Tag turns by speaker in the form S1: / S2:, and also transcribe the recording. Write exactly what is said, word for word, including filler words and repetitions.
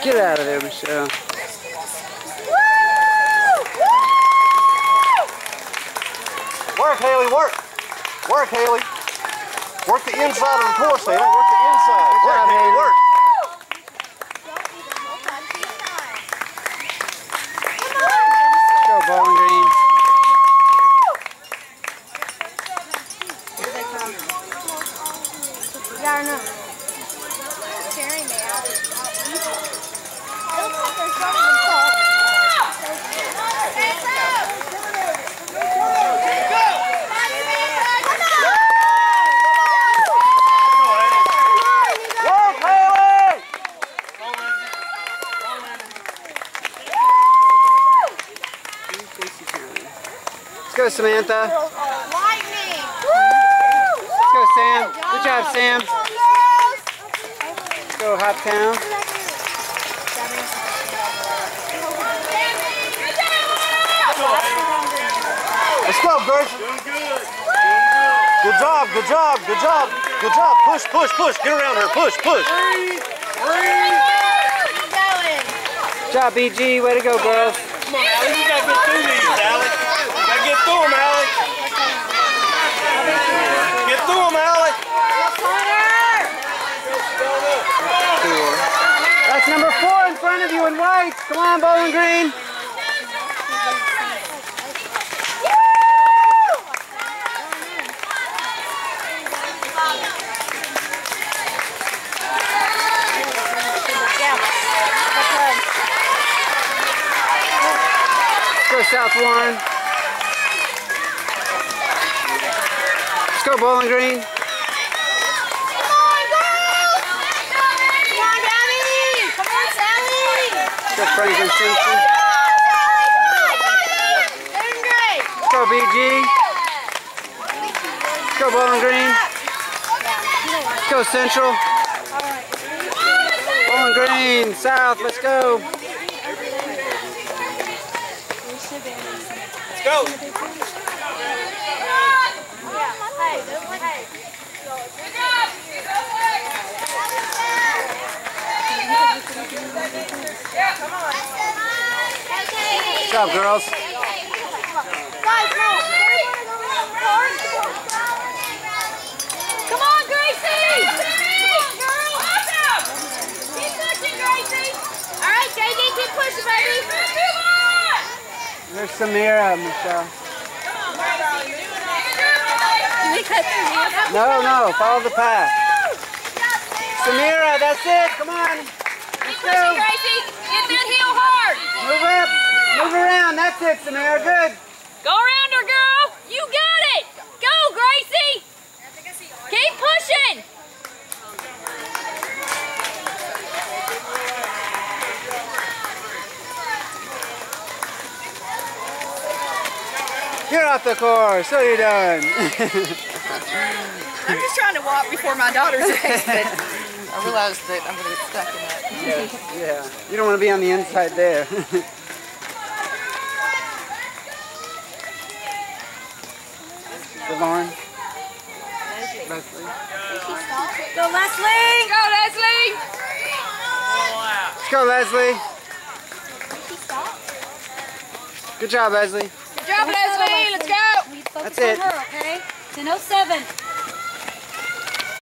S1: Get out of there, Michelle.
S2: Work, Haley, work. Work, Haley. Work the inside of the course, Haley. Work the inside.
S1: Good
S2: Work,
S1: job,
S2: Haley,
S1: Haley.
S2: work.
S1: Go, Bowling Green.
S3: Yeah, I know. Carrying me out. It looks like there's not even salt.
S2: Work, Haley!
S1: Let's go, Samantha.
S3: Lightning!
S1: Let's go, Sam. Good job, Sam. Let's go, Hoptown.
S2: Let's go, Grace. Good job, good job, good job, good job. Push, push, push. Get around her. Push, push.
S1: Good job, B G. Way to go, girls.
S4: Come on, Alex. You gotta get through these, Alex. You gotta get through them, Alex. Get through them, Alex.
S1: That's number four in front of you in white. Come on, Bowling Green. Let's go, South Warren. Let's go, Bowling Green. Let's go, Franklin Simpson. Let's go, B G. Let's go, Bowling Green. Let's go, Central. Bowling Green, South, let's go.
S4: Let's go.
S1: Good job, girls.
S3: Come on, Gracie! Come on, girl! Keep pushing, Gracie! All right, J D, keep pushing, baby!
S1: There's Samira, Michelle. No, no, follow the path. Samira, that's it. Come on. Let's
S3: Keep pushing,
S1: go.
S3: Gracie! Get that heel hard!
S1: Move up. Move around. That's it, Samira. Good.
S3: Go around her, girl! You got it! Go, Gracie! Keep pushing!
S1: Get off the course. So you're done.
S5: I'm just trying to walk before my daughter's race, but I realized that I'm going to get stuck in that.
S1: Yeah, yeah. You don't want to be on the inside there. Lauren. Leslie.
S3: Go, Leslie! Go, Leslie!
S1: Let's go, Leslie. Good job, Leslie.
S3: Good job, Leslie! Let's go!
S1: That's it.
S6: Okay? ten oh seven.